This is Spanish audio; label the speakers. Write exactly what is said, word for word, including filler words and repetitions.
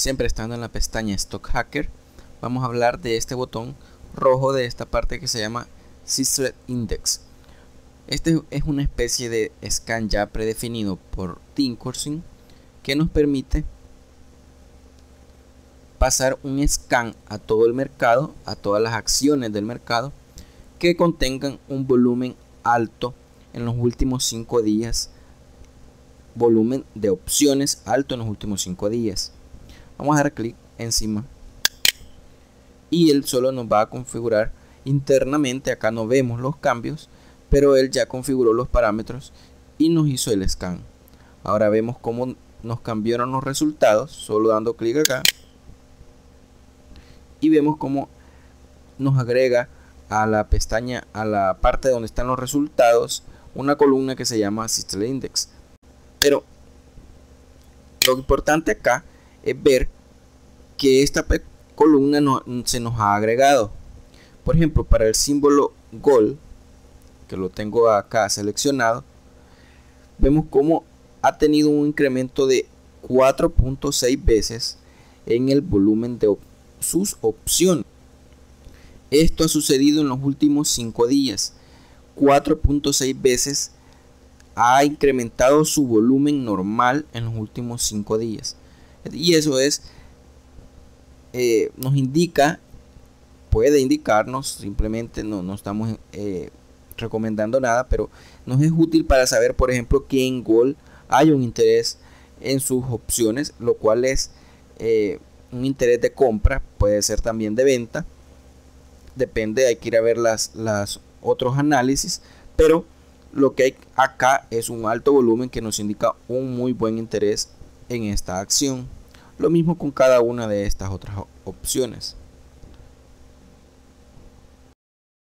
Speaker 1: Siempre estando en la pestaña Stock Hacker, vamos a hablar de este botón rojo de esta parte que se llama System Index. Este es una especie de scan ya predefinido por Thinkorswim que nos permite pasar un scan a todo el mercado, a todas las acciones del mercado que contengan un volumen alto en los últimos cinco días, volumen de opciones alto en los últimos cinco días. Vamos a dar clic encima y él solo nos va a configurar internamente. Acá no vemos los cambios, pero él ya configuró los parámetros y nos hizo el scan. Ahora vemos cómo nos cambiaron los resultados solo dando clic acá, y vemos cómo nos agrega a la pestaña, a la parte donde están los resultados, una columna que se llama System Index. Pero lo importante acá es ver que esta columna no, se nos ha agregado. Por ejemplo, para el símbolo Gold, que lo tengo acá seleccionado, vemos cómo ha tenido un incremento de cuatro punto seis veces en el volumen de op sus opciones. Esto ha sucedido en los últimos cinco días. cuatro punto seis veces ha incrementado su volumen normal en los últimos cinco días. Y eso es, eh, nos indica, puede indicarnos, simplemente no, no estamos eh, recomendando nada, pero nos es útil para saber, por ejemplo, que en Gold hay un interés en sus opciones, lo cual es eh, un interés de compra, puede ser también de venta, depende, hay que ir a ver las, las otros análisis, pero lo que hay acá es un alto volumen que nos indica un muy buen interés en esta acción. Lo mismo con cada una de estas otras opciones.